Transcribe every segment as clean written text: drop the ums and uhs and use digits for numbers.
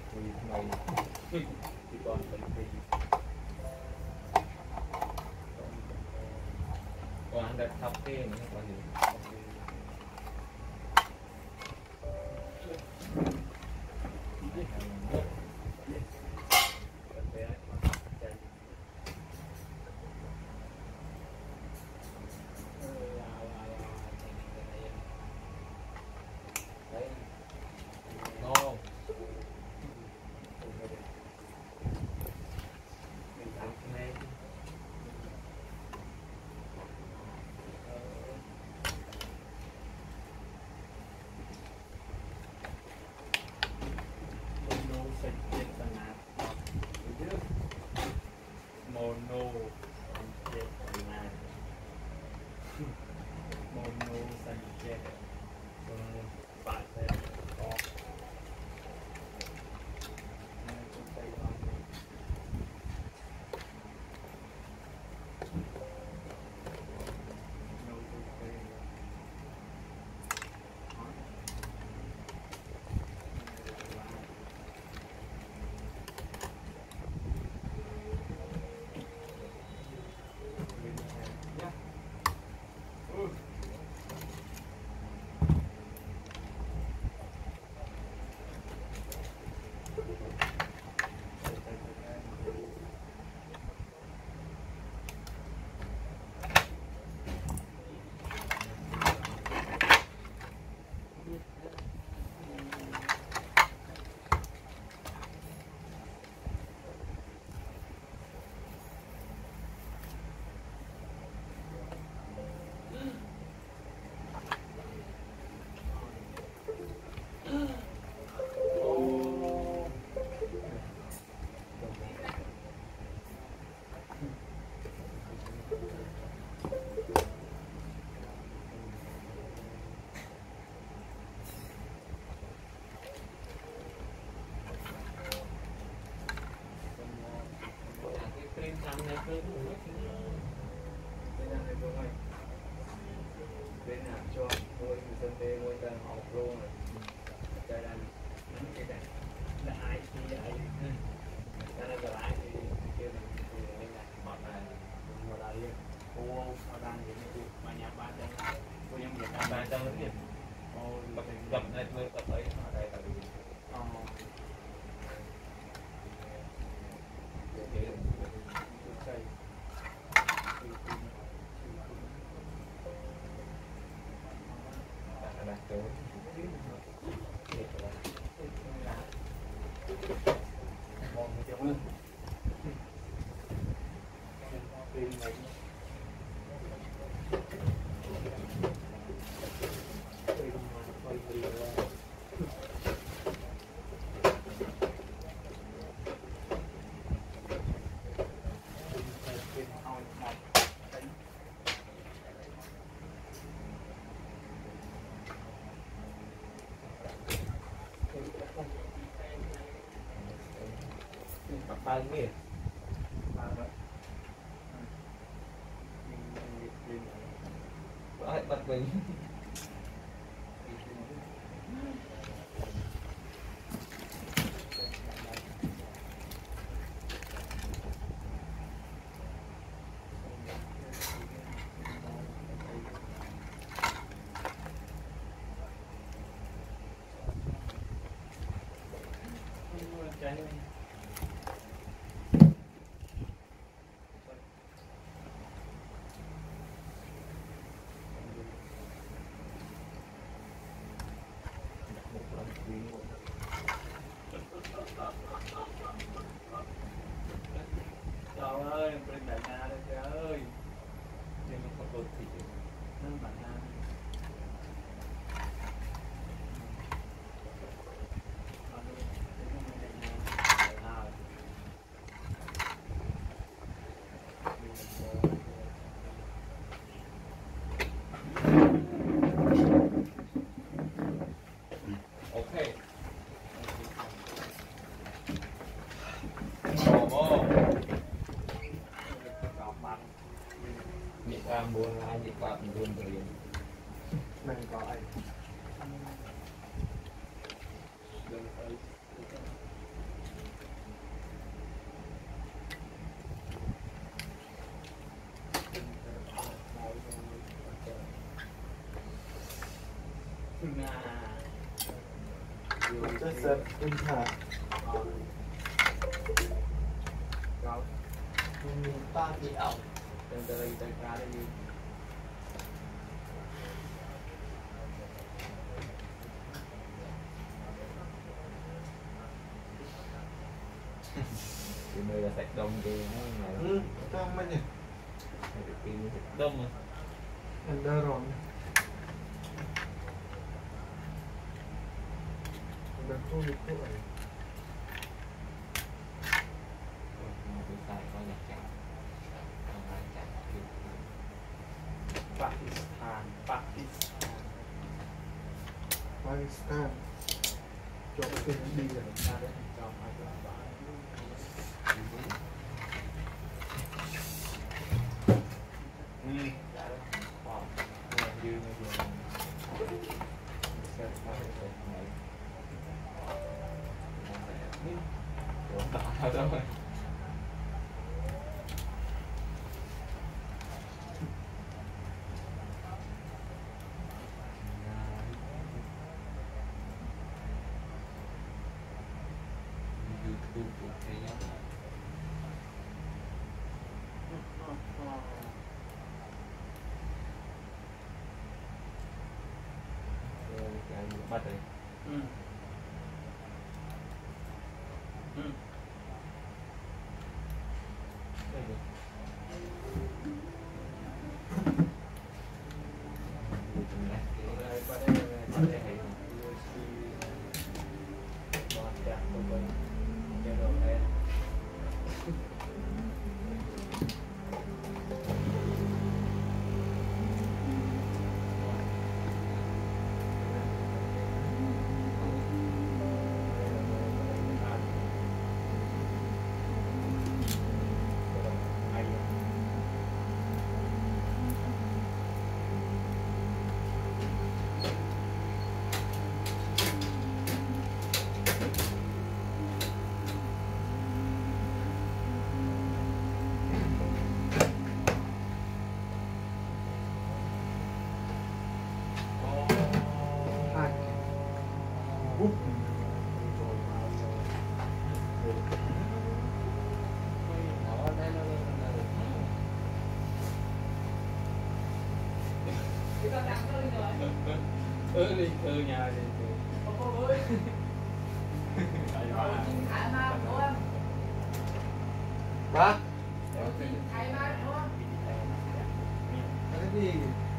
mày thì còn mình thì còn ăn được học cái nữa còn gì mono mono Sanchez bạn sẽ có bên nào cho tôi người dân tê ngôi ta học luôn rồi chơi đang nắm cái này là ai thì ai ta đang là ai thì kêu mình thì bên này bọn này ngồi lại đi cô sao đang thì mà nhà ba chân cô nhân việt nam ba chân nữa gặp này tôi tập ấy ở đây là ba cái bật mình trời ơi bên đại na đây trời ơi nhưng mà không được thì nên bạn na Manchester Inter Rồi, 13 triệu. từ từ đi tới ra đi. Thì đây là sạch đông cái này. Trong mấy nhỉ? Này được pin sạch đông rồi. Under rồi. Under thu được tuổi. Tôi xài có nhạc chạm. Không ai chạm. Pakistan. Pakistan. Chọn cái đi rồi. Ra đấy, cho hai cái bạn. Đã đấy. Wow. Này dư này dư. Sẽ có thể này. Ủa, đỏ đâu rồi. YouTube của thế nhá. Rồi cái anh bắt rồi. Đây rồi. Đây, qua đây hay USB bot chạm của mình. Cho đồ đen. Hai. Úp. Đi nhà đi. Ba. Cái gì?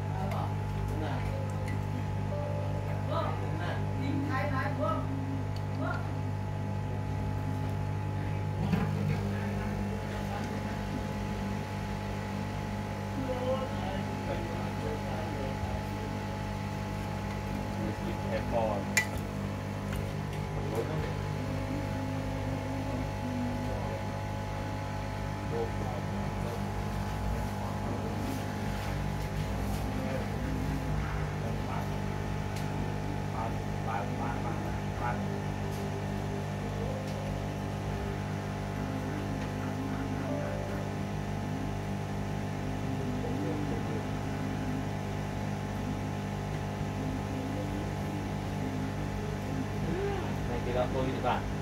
Này thì là tôi các bạn.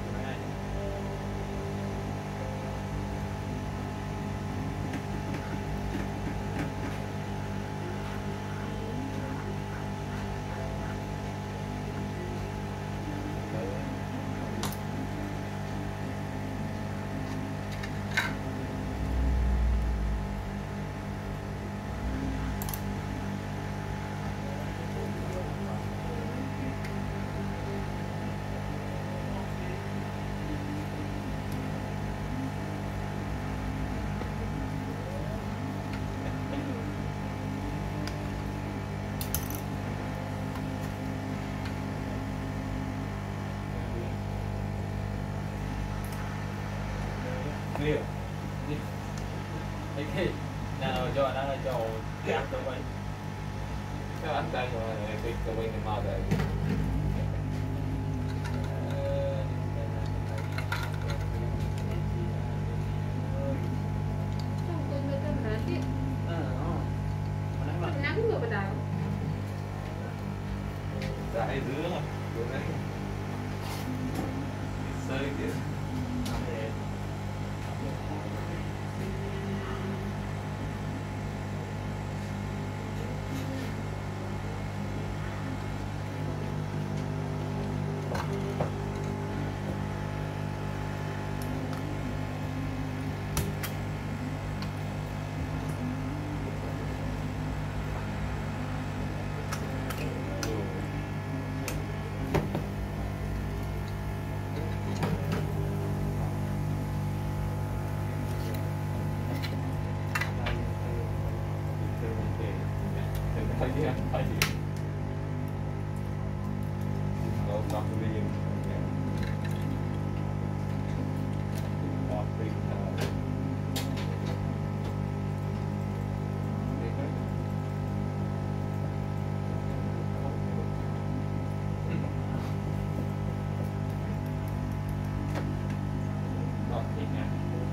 Nhiều. Cái nào cho nó là cho chạm tụi mình. Các bạn đang rồi cái tụi mình màu đây. Dạ hay dứa rồi. Dứa này. bọt liền bọt liền bọt thì nha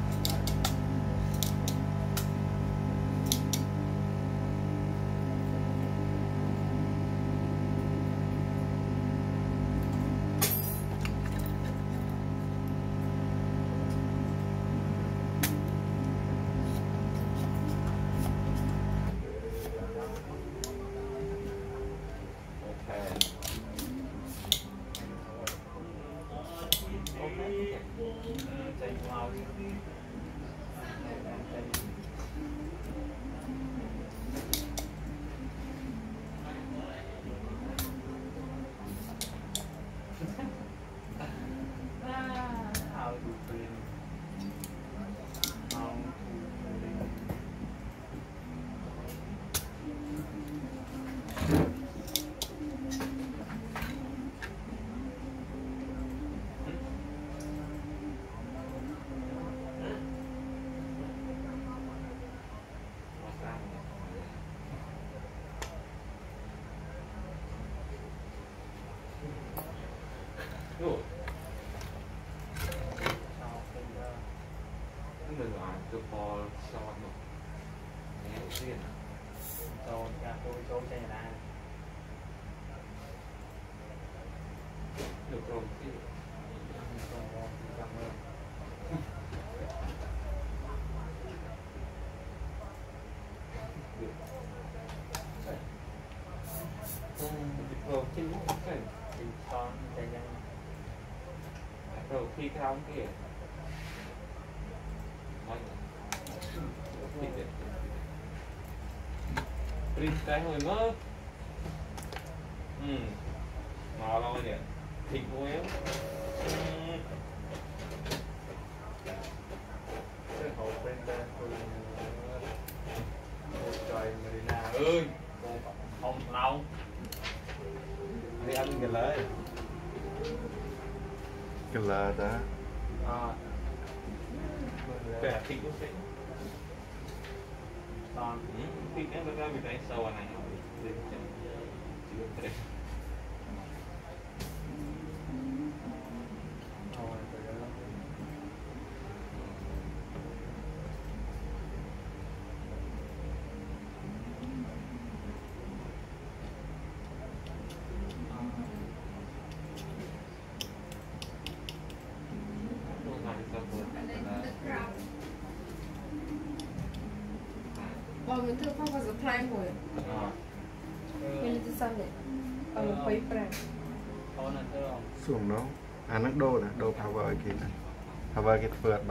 Ủa, mình nói từ bò son một nghe đầu tiên cho cả tôi cho chạy ra được rồi thì cảm ơn được rồi thì cũng phải thì con chạy ra rồi khi cái ống kia nói Freestyle hồi mơ ngò lâu nhỉ thịt muối em cái hộp bên đây trời Marina ơi không lâu đi ăn cái lấy cái là đã cái thịt cũng sẽ con thịt em ra bị đánh sâu này để chịu stress thôi mình thường không bao giờ plan rồi mìnhจะสั่นเลยไปแปลง con là thưa không ส่วงน้องนักโดนะโด power กินนะ power กินเปิดมา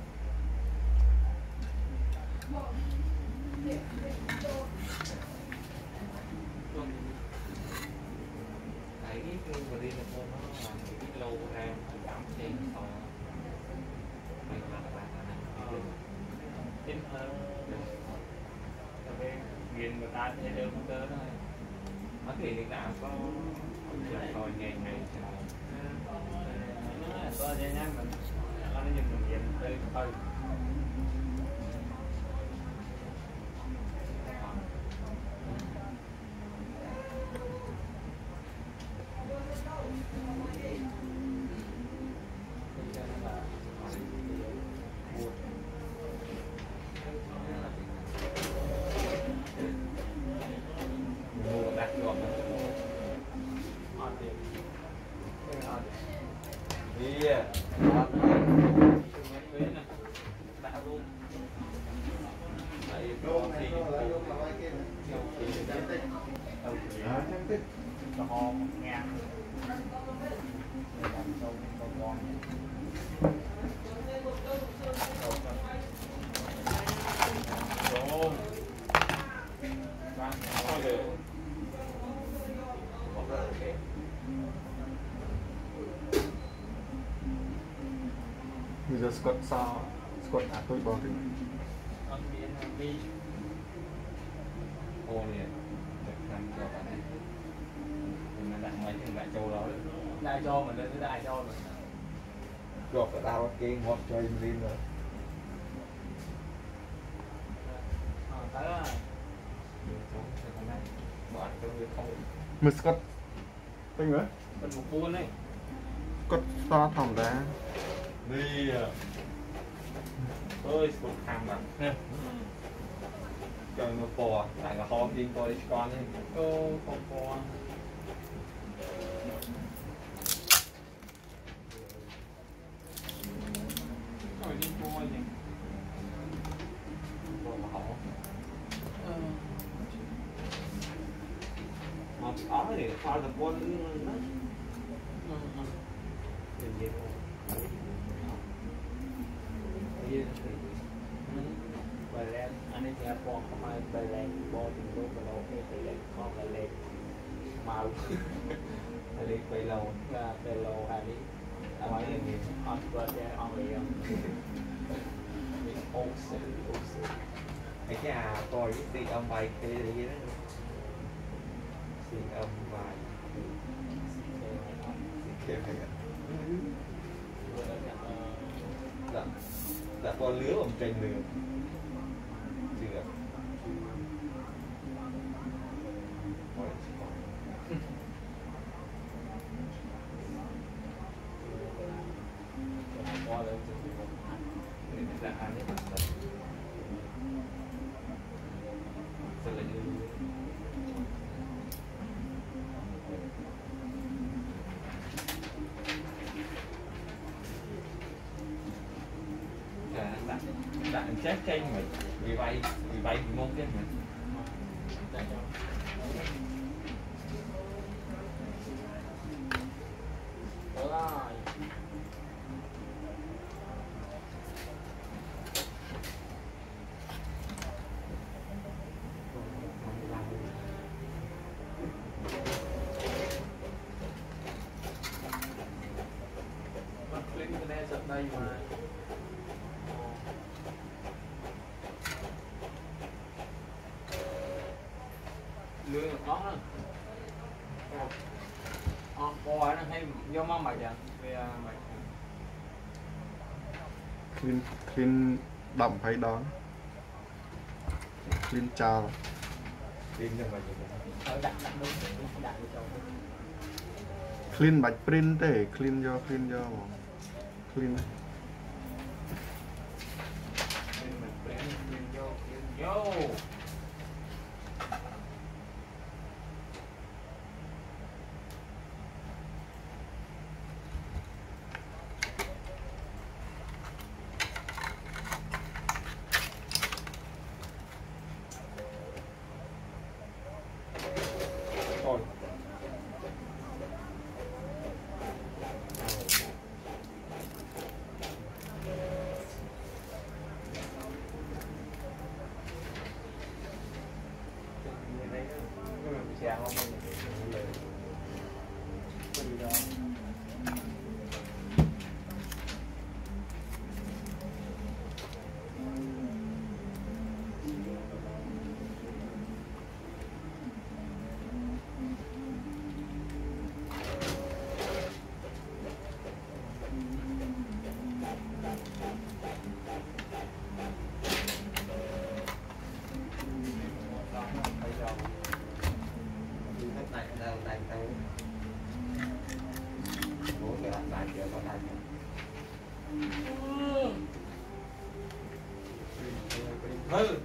thấy cái body là nó làm cái lâu ra cảm thấy to mình làm lại này in nghiền người ta thấy đơn tớ thôi có thể người ta có coi ngày ngày có thế nhá mình nó nhìn mình nhìn tới thôi Yeah. cho ho ngang làm sâu con ngon rồi ba thôi được bây giờ squat sao squat tôi bỏ đi ăn biến đi ô nè được làm cho bạn mình đặt ngoài trên lại châu đó đại cho mình lên đại cho mình gọt ở đâu kia ngọt cho em lên rồi tới rồi bọn trong việc không mưa Scott tinh nữa mình một buôn đấy Scott so thòng đá đi ơi sụt hàm mà cho nó bò tại là ho đi coi con đi ô con bò rồi đi bò gì bò mà họ mà ó thì pha được con nó gì bài len anh ấy nghe bò không ai bài len bò từng lúc bài lâu cái bài len con bài len màu phải đi quay lâu là bài lâu hay đi nói là gì on bờ đen on liền ốc sữa cái coi cái tiền âm bài kia là gì đó tiền âm bài kia phải đã con lứa bằng tranh lửa chưa bò lên là anh ấy sẽ là như đạn chết tranh mình bị bay bị môn cái mình đây mà lươn nó bò nó hay vô mong mày vậy về mày clean đậm hay đón clean chào tin cho mình ở đặt đúng đặt cho clean bạch print để clean do clean vô thôi chàng không gì đó hư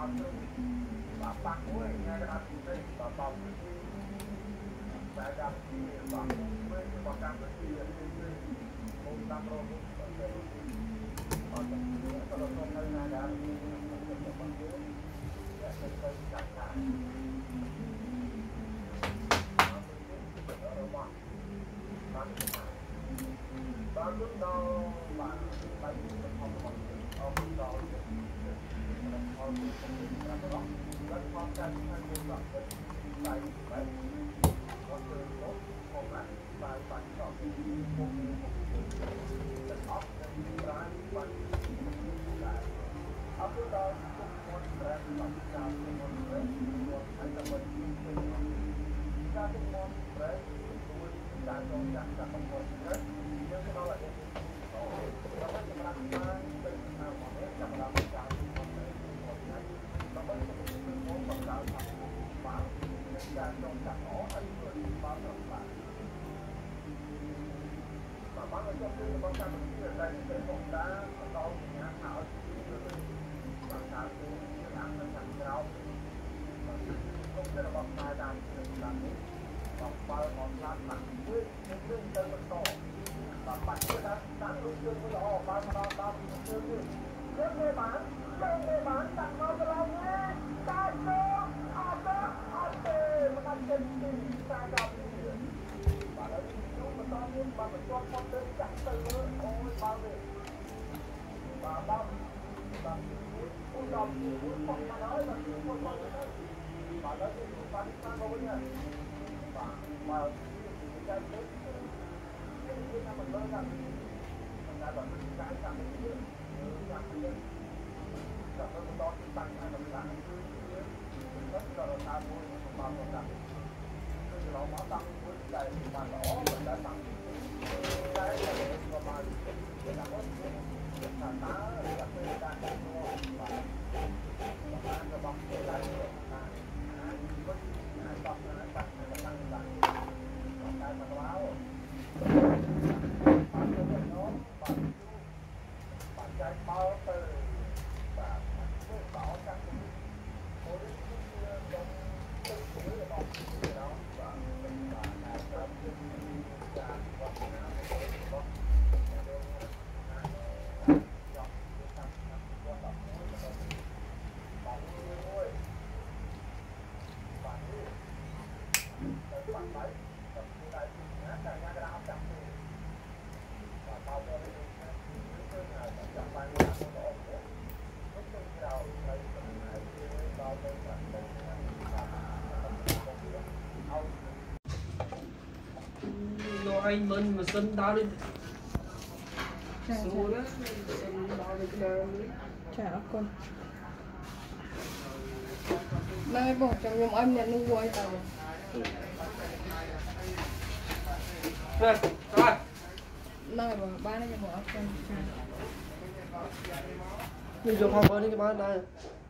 anh mình mà sân đá đi số đó sân đá đi cái chả con nay bỏ trong nhóm anh nhận nuôi quay tao rồi rồi nay bỏ ba này bỏ con mình dùng hàng bơi đi cái bán đây